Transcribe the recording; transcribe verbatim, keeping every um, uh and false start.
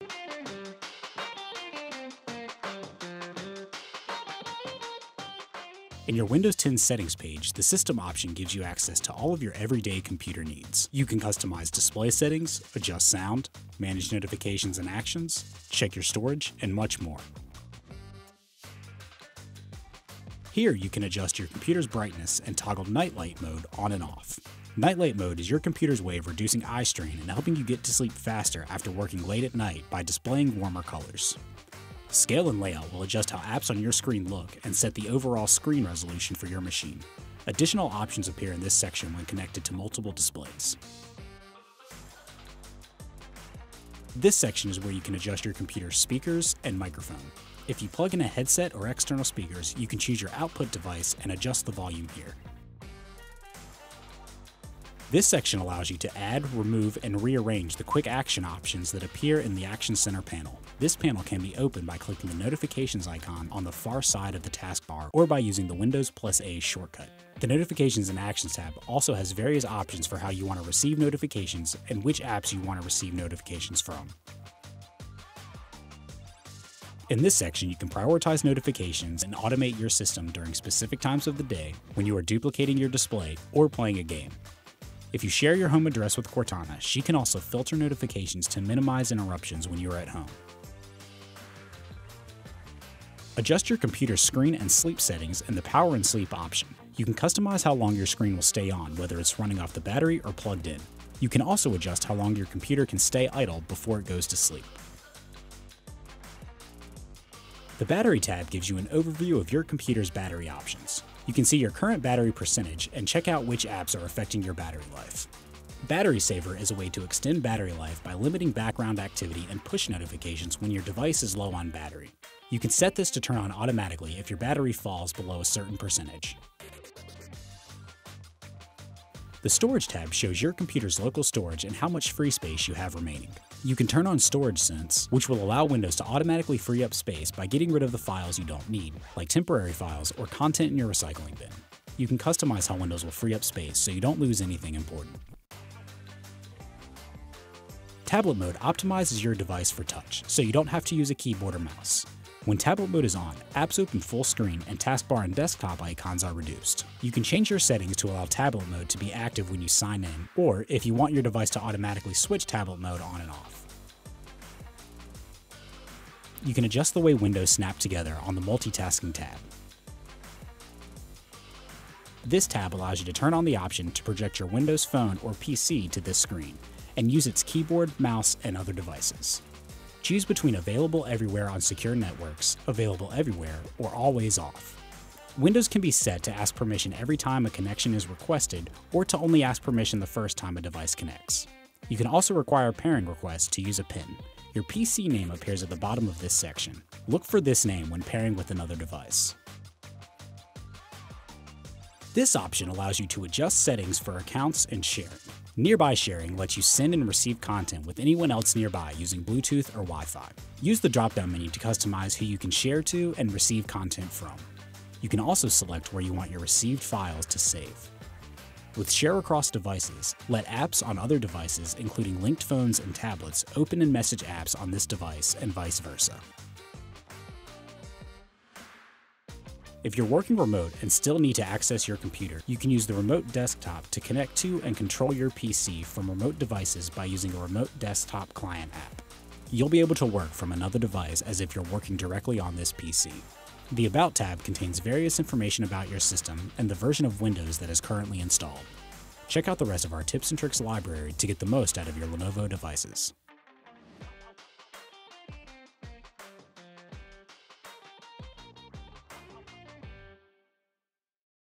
In your Windows ten settings page, the System option gives you access to all of your everyday computer needs. You can customize display settings, adjust sound, manage notifications and actions, check your storage, and much more. Here you can adjust your computer's brightness and toggle Night Light mode on and off. Night Light mode is your computer's way of reducing eye strain and helping you get to sleep faster after working late at night by displaying warmer colors. Scale and layout will adjust how apps on your screen look and set the overall screen resolution for your machine. Additional options appear in this section when connected to multiple displays. This section is where you can adjust your computer's speakers and microphone. If you plug in a headset or external speakers, you can choose your output device and adjust the volume here. This section allows you to add, remove, and rearrange the quick action options that appear in the Action Center panel. This panel can be opened by clicking the notifications icon on the far side of the taskbar or by using the Windows plus A shortcut. The Notifications and Actions tab also has various options for how you want to receive notifications and which apps you want to receive notifications from. In this section, you can prioritize notifications and automate your system during specific times of the day when you are duplicating your display or playing a game. If you share your home address with Cortana, she can also filter notifications to minimize interruptions when you are at home. Adjust your computer's screen and sleep settings in the Power and Sleep option. You can customize how long your screen will stay on, whether it's running off the battery or plugged in. You can also adjust how long your computer can stay idle before it goes to sleep. The Battery tab gives you an overview of your computer's battery options. You can see your current battery percentage and check out which apps are affecting your battery life. Battery Saver is a way to extend battery life by limiting background activity and push notifications when your device is low on battery. You can set this to turn on automatically if your battery falls below a certain percentage. The Storage tab shows your computer's local storage and how much free space you have remaining. You can turn on Storage Sense, which will allow Windows to automatically free up space by getting rid of the files you don't need, like temporary files or content in your recycling bin. You can customize how Windows will free up space so you don't lose anything important. Tablet mode optimizes your device for touch, so you don't have to use a keyboard or mouse. When tablet mode is on, apps open full screen and taskbar and desktop icons are reduced. You can change your settings to allow tablet mode to be active when you sign in, or if you want your device to automatically switch tablet mode on and off. You can adjust the way windows snap together on the Multitasking tab. This tab allows you to turn on the option to project your Windows Phone or P C to this screen, and use its keyboard, mouse, and other devices. Choose between Available Everywhere on secure networks, Available Everywhere, or Always Off. Windows can be set to ask permission every time a connection is requested, or to only ask permission the first time a device connects. You can also require pairing requests to use a PIN. Your P C name appears at the bottom of this section. Look for this name when pairing with another device. This option allows you to adjust settings for accounts and sharing. Nearby sharing lets you send and receive content with anyone else nearby using Bluetooth or Wi-Fi. Use the drop-down menu to customize who you can share to and receive content from. You can also select where you want your received files to save. With Share Across Devices, let apps on other devices, including linked phones and tablets, open and message apps on this device and vice versa. If you're working remote and still need to access your computer, you can use the Remote Desktop to connect to and control your P C from remote devices by using a Remote Desktop Client app. You'll be able to work from another device as if you're working directly on this P C. The About tab contains various information about your system and the version of Windows that is currently installed. Check out the rest of our tips and tricks library to get the most out of your Lenovo devices.